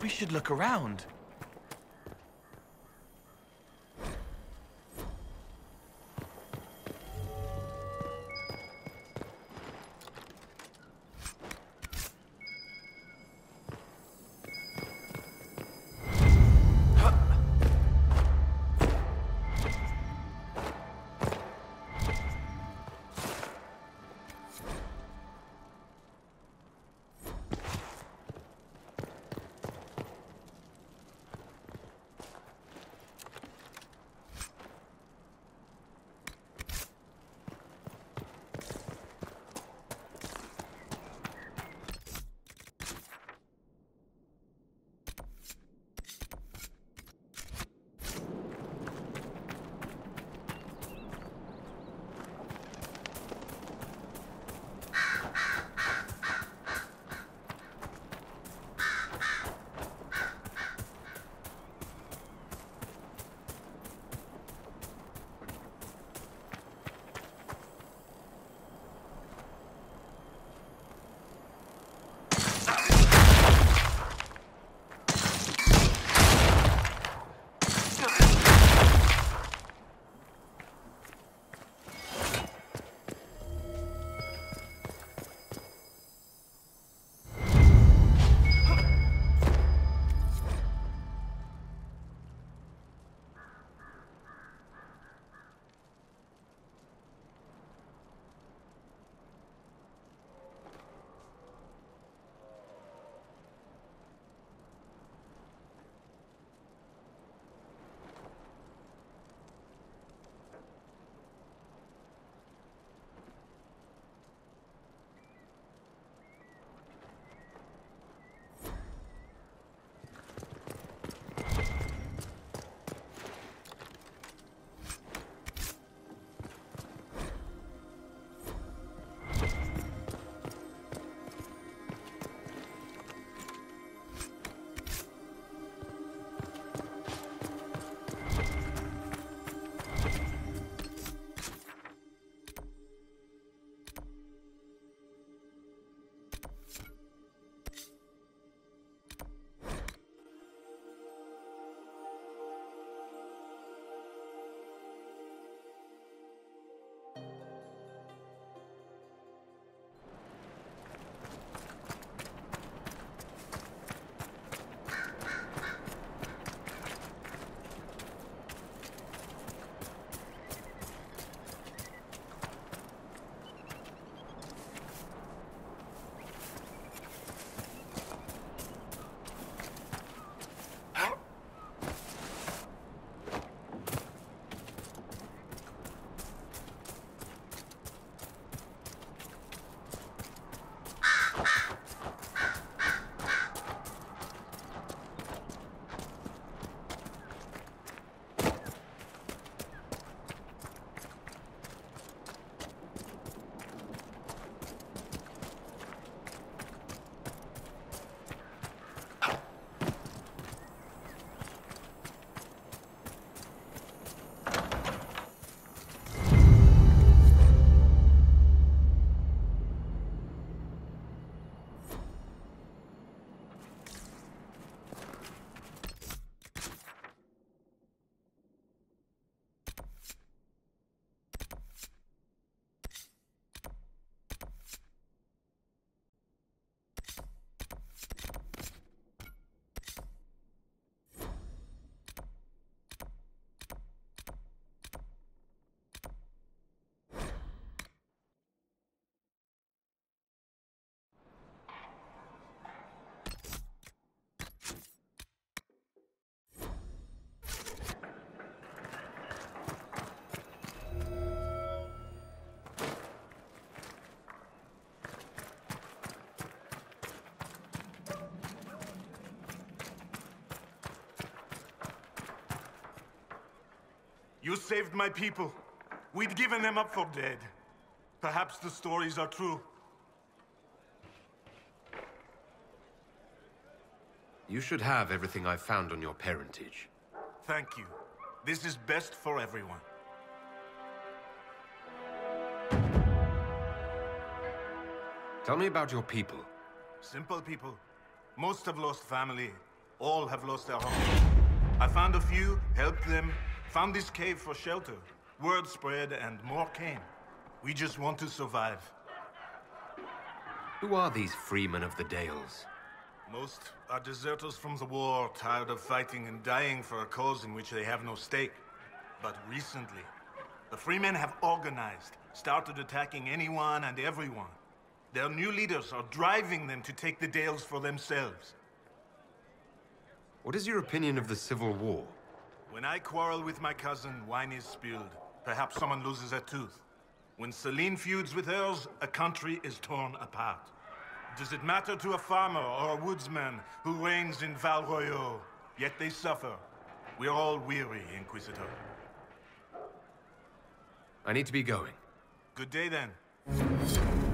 We should look around. You saved my people. We'd given them up for dead. Perhaps the stories are true. You should have everything I've found on your parentage. Thank you. This is best for everyone. Tell me about your people. Simple people. Most have lost family. All have lost their homes. I found a few, helped them, found this cave for shelter. Word spread and more came. We just want to survive. Who are these freemen of the Dales? Most are deserters from the war, tired of fighting and dying for a cause in which they have no stake. But recently, the Freemen have organized, started attacking anyone and everyone. Their new leaders are driving them to take the Dales for themselves. What is your opinion of the Civil War? When I quarrel with my cousin, wine is spilled. Perhaps someone loses a tooth. When Celine feuds with hers, a country is torn apart. Does it matter to a farmer or a woodsman who reigns in Val Royeaux? Yet they suffer. We're all weary, Inquisitor. I need to be going. Good day, then.